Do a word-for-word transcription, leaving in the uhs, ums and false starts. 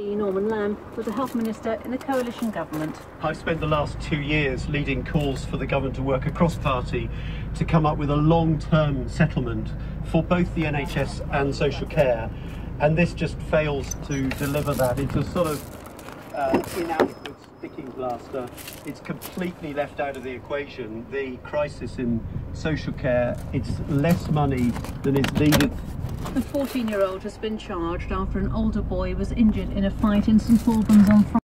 Norman Lamb was the Health Minister in the coalition government. I've spent the last two years leading calls for the government to work across party to come up with a long-term settlement for both the N H S and social care, and this just fails to deliver that. It's a sort of uh, inadequate sticking plaster. It's completely left out of the equation. The crisis in social care, it's less money than is needed. The fourteen-year-old has been charged after an older boy was injured in a fight in St Albans on Friday.